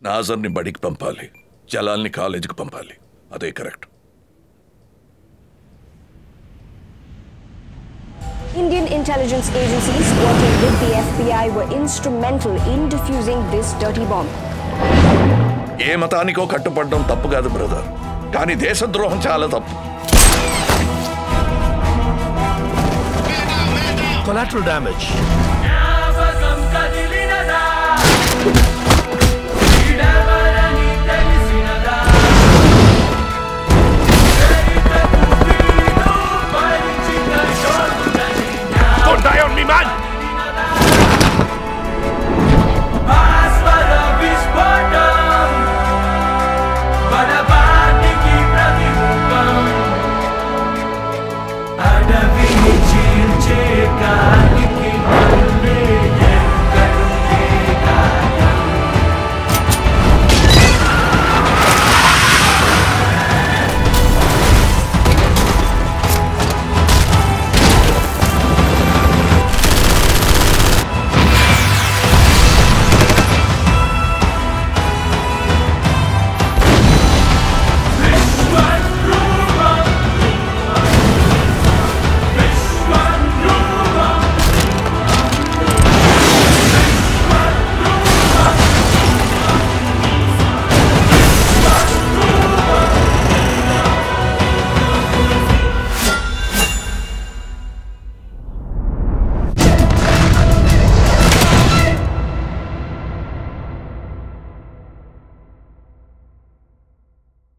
నాజర్ని బడికి పంపాలి, జలాల్ని కాలేజీకి పంపాలి. అదే correct. Indian intelligence agencies working with the FBI were instrumental in defusing this dirty bomb. ఏ మతానికో కట్టుపడడం తప్పు కాదు బ్రదర్, కానీ దేశద్రోహం చాలా తప్పు. Collateral damage.